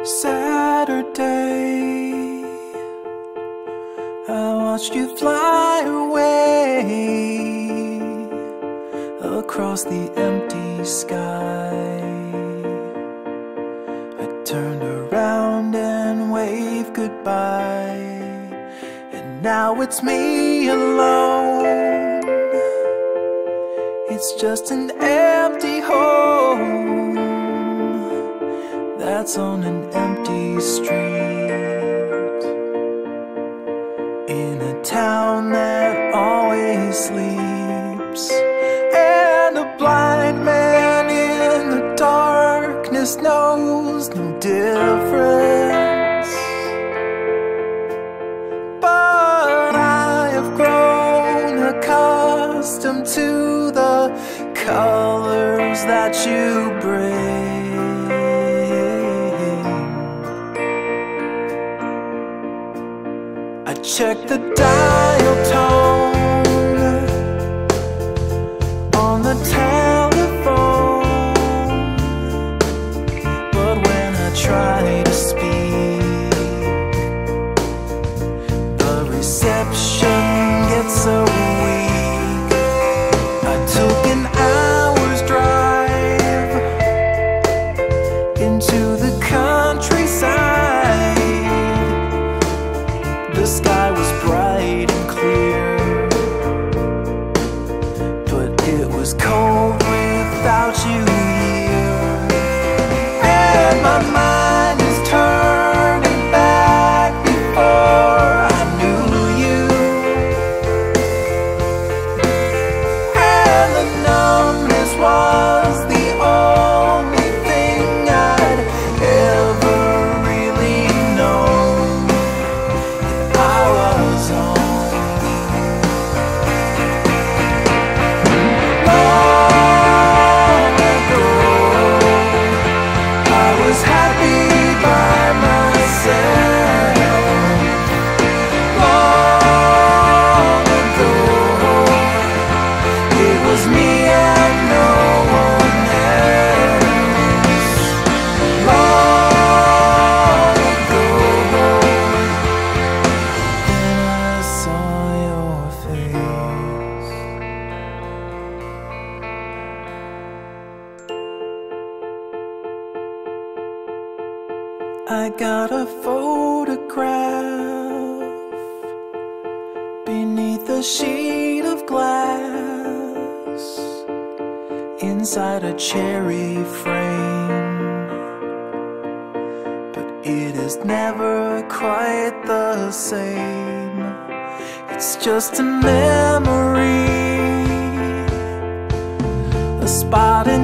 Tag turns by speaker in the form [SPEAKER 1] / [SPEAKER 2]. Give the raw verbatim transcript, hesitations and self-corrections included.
[SPEAKER 1] Saturday, I watched you fly away across the empty sky. I turned around and waved goodbye, and now it's me alone. It's just an empty home that's on an empty street, in a town that always sleeps, and a blind man in the darkness knows no difference. But I have grown accustomed to the colors that you bring. I check the dial tone on the telephone, but when I try to speak, the reception gets so weak. I took an hour's drive into the countryside. The sky was bright and clear, but it was cold without you here. And my mind is turning back before I knew you. And the numbness was the only thing I'd ever really known. I was on. Long ago, I was happy by myself. Long ago, it was me and no one else. Long ago, then I saw your face. I got a photograph beneath a sheet of glass, inside a cherry frame, but it is never quite the same. It's just a memory, a spot in